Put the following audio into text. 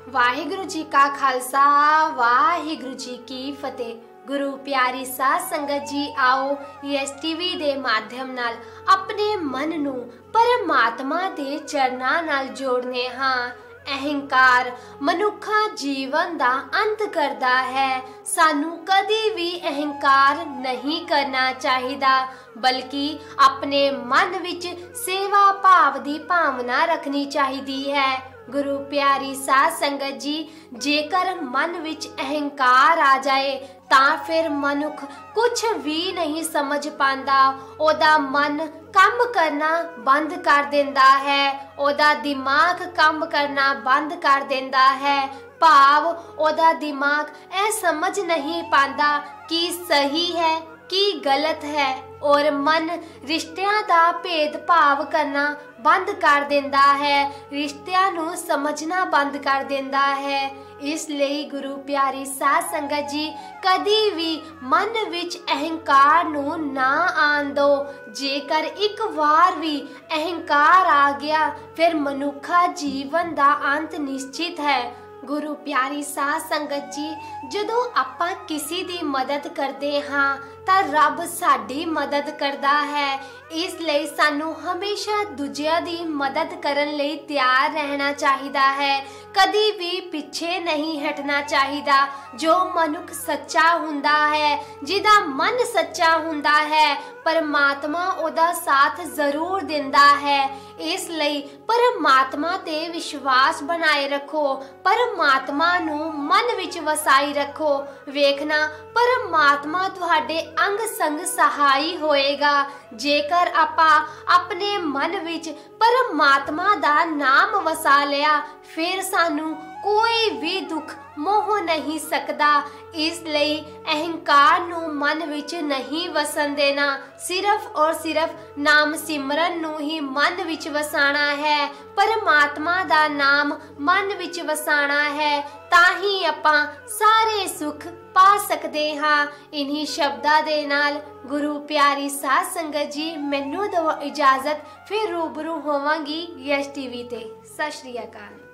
वाहिगुरु जी का खालसा वाहिगुरु जी की फतेह। गुरु प्यारी साध संगत जी, आओ यस टीवी दे माध्यम नाल अपने मन नू परमात्मा दे चरना नाल जोड़ने हाँ। अहंकार मनुखा जीवन दा अंत करदा है। सानू कदी भी अहंकार नहीं करना चाहिदा, बल्कि अपने मन विच सेवा भाव दी भावना रखनी चाहिदी है। गुरु प्यारी साध संगत जी, जेकर मन विच अहंकार आ जाए तां फिर मनुख कुछ भी नहीं समझ पांदा। ओदा मन काम करना बंद कर देंदा है, ओदा दिमाग काम करना बंद कर देंदा है। भाव ओदा दिमाग ऐ समझ नहीं पांदा कि सही है कि गलत है, और मन रिश्तियां दा भेदभाव करना बंद कर देंदा है, रिश्तियां नू समझना बंद कर देंदा है। इसलिए गुरु प्यारी साध संगत जी, कदी भी मन विच अहंकार नू ना आन दो। जेकर एक बार भी अहंकार आ गया फिर मनुखा जीवन दा अंत निश्चित है। गुरु प्यारी साध संगत जी, जदों आपां किसी दी मदद करते हाँ तां रब साडी मदद करदा है। इसलिए सानू हमेशा दूजियां दी मदद करन लई तैयार रहना चाहिदा है, कदी भी पीछे नहीं हटना चाहिदा। जो मनुख सच्चा हुंदा है, जिदा मन सच्चा हुंदा है, परमात्मा ओदा साथ जरूर दिंदा है। इसलिए परमात्मा ते विश्वास बनाए रखो, परमात्मा नू मन विच वसाई रखो। वेखना परमात्मा तुहाडे अंग संग सहाई होएगा। जेकर आपा अपने मन विच परमात्मा दा नाम वसा लिया फिर सानू कोई भी दुख मोह नहीं सकदा। इसलिए अहंकार नू मन विच नहीं वसन देना, सिर्फ और सिर्फ नाम सिमरन नू ही मन विच वसाना है। परमात्मा दा नाम मन विच वसाना है, ताही आपां सारे सुख पा सकते हाँ। इन्हीं शब्दां दे नाल गुरु प्यारी साध संगत जी, मैनू दो इजाजत, फिर रूबरू होवांगी यस टीवी ते। सत श्री अकाल।